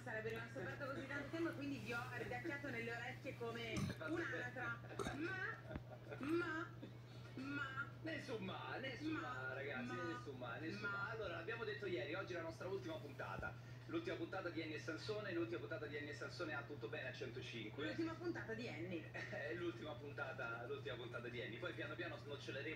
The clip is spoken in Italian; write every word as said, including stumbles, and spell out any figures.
sarebbe rimasto aperto così tanto tempo, quindi vi ho ridacchiato nelle orecchie come un'anatra. Ma, ma, ma... Nessun ma, nessun ma, ma ragazzi, ma, nessun ma, nessun ma. ma. Allora, l'abbiamo detto ieri, oggi è la nostra ultima puntata. L'ultima puntata di Annie e Sansone, l'ultima puntata di Annie e Sansone a Tutto Bene a centocinque. L'ultima puntata di Annie. È l'ultima puntata, l'ultima puntata di Annie. Poi piano piano snoccioleremo